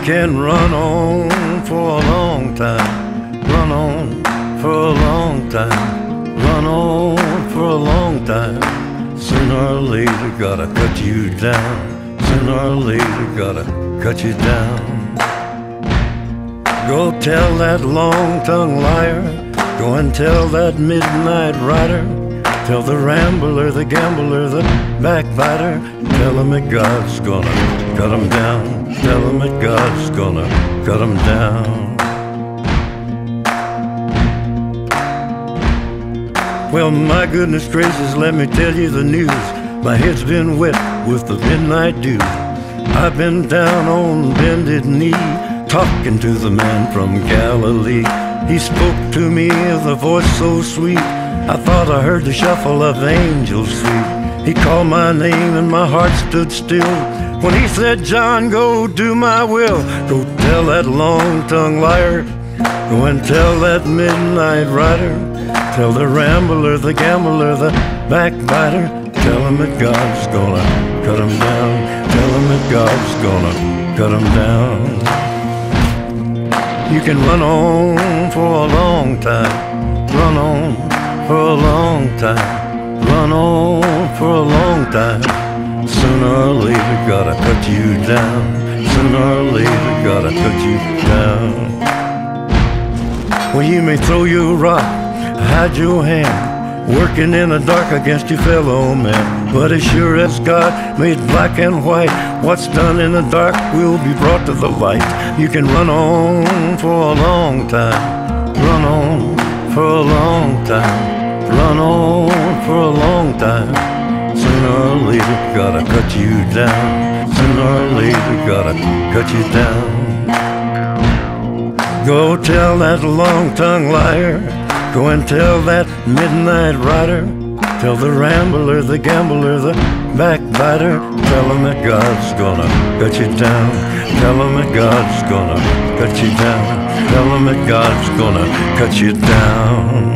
can run on for a long time, run on for a long time, run on for a long time. Sooner or later gotta cut you down, sooner or later gotta cut you down. Go tell that long-tongued liar, go and tell that midnight rider, tell the rambler, the gambler, the backbiter, tell him that God's gonna cut him down, tell him that God's gonna cut him down. Well, my goodness gracious, let me tell you the news. My head's been wet with the midnight dew. I've been down on bended knee, talking to the man from Galilee. He spoke to me with a voice so sweet, I thought I heard the shuffle of angels sweet. He called my name and my heart stood still when he said, John, go do my will. Go tell that long-tongued liar, go and tell that midnight rider, tell the rambler, the gambler, the backbiter, tell him that God's gonna cut him down, tell him that God's gonna cut him down. You can run on for a long time, run on for a long time, run on for a long time. Sooner or later gotta cut you down, sooner or later gotta cut you down. Well, you may throw your rock, hide your hand, working in the dark against your fellow man, but as sure as God made black and white, what's done in the dark will be brought to the light. You can run on for a long time, run on for a long time, run on for a long time. Sooner or later gotta cut you down, sooner or later gotta cut you down. Go tell that long-tongued liar, go and tell that midnight rider, tell the rambler, the gambler, the backbiter, tell him that God's gonna cut you down, tell him that God's gonna cut you down, tell him that God's gonna cut you down.